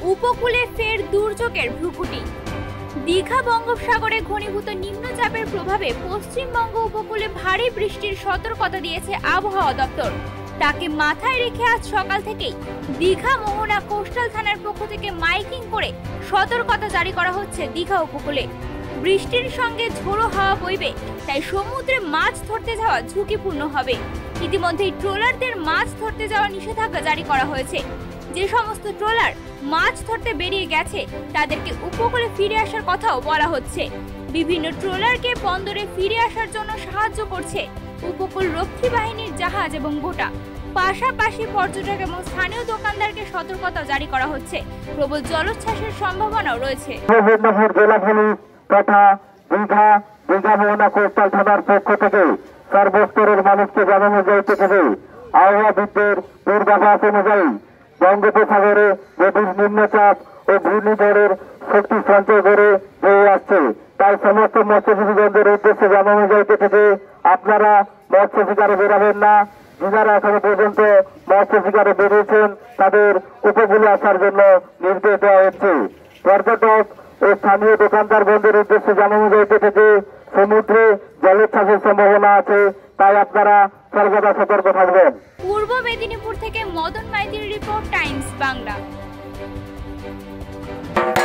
উপকূলে ফের দুর্যোগের ভ্রুকুটি। দীঘা বঙ্গোপসাগরে ঘনীভূত নিম্নচাপের প্রভাবে পশ্চিমবঙ্গ উপকূলে ভারী বৃষ্টির সতর্কতা দিয়েছে আবহাওয়া দপ্তর। তাকে মাথায় রেখে আজ সকাল থেকেই দীঘা মোহনা কোস্টাল থানার পক্ষ থেকে মাইকিং করে সতর্কতা জারি করা হচ্ছে দীঘা উপকূলে। বৃষ্টির সঙ্গে ঝোড়ো হাওয়া বইবে, তাই সমুদ্রে মাছ ধরতে যাওয়া ঝুঁকিপূর্ণ হবে। ইতিমধ্যেই ট্রলারদের মাছ ধরতে যাওয়া নিষেধাজ্ঞা জারি করা হয়েছে। যে সমস্ত ট্রলার মাছ ধরতে বেরিয়ে গেছে তাদেরকে উপকূলে ফিরে আসার কথাও বলা হচ্ছে। বিভিন্ন ট্রলারকে বন্দরে ফিরে আসার জন্য সাহায্য করছে উপকূল রক্ষী বাহিনীর জাহাজ এবং বোটা। পাশাপাশি পর্যটক এবং স্থানীয় দোকানদারকে সতর্কতা জারি করা হচ্ছে। প্রবল জলোচ্ছ্বাসের সম্ভাবনাও রয়েছে। তথা দীঘা মোহনা কোস্টাল থানার পক্ষ থেকে সর্বস্তরের মানুষকে জানানো যাইতেছে যে আবহাওয়াবিদদের পূর্বাভাস অনুযায়ী বঙ্গোপসাগরে গভীর নিম্নচাপ ও ঘূর্ণিঝড়ের শক্তি সঞ্চয় করে বয়ে আসছে। তাই সমস্ত মৎস্যজীবীদের উদ্দেশ্যে জানানো যাইতেছে যে আপনারা মৎস্য শিকারে বেরাবেন না। যারা এখনো পর্যন্ত মৎস্য শিকারে বেরিয়েছেন তাদের উপকূলে আসার জন্য নির্দেশ দেওয়া হচ্ছে। পর্যটক ও স্থানীয় দোকানদার বন্ধুর উদ্দেশ্যে জানানো যাইতেছে যে সমুদ্রে জলোচ্ছ্বাসের সম্ভাবনা আছে, তাই আপনারা সর্বদা সতর্ক থাকবেন। পূর্ব মেদিনীপুর থেকে মদন মাইতির রিপোর্ট, টাইমস বাংলা।